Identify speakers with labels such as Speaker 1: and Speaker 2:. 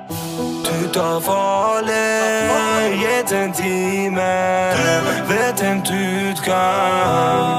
Speaker 1: Du tar farlig, gitt en time, vet en du kan.